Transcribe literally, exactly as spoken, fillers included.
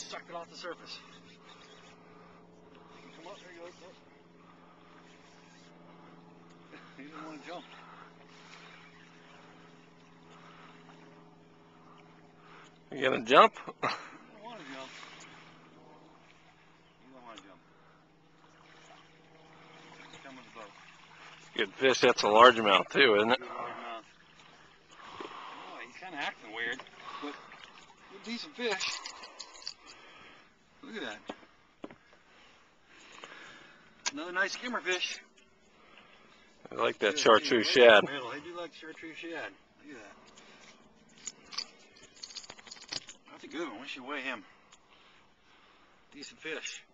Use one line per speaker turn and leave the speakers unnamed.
sucked it off the surface. Come up, there you go. He didn't want to jump.
You gonna jump?
I don't want to jump. You don't want to jump. Come with the boat.
Good fish. That's a largemouth too, isn't it?
Good largemouth. Oh, he's kind of acting weird, but a decent fish. Look at that. Another nice skimmer fish.
I like that
Good,
chartreuse
right
shad.
in the middle. I do like chartreuse shad. Look at that. That's a good one. We should weigh him. Decent fish.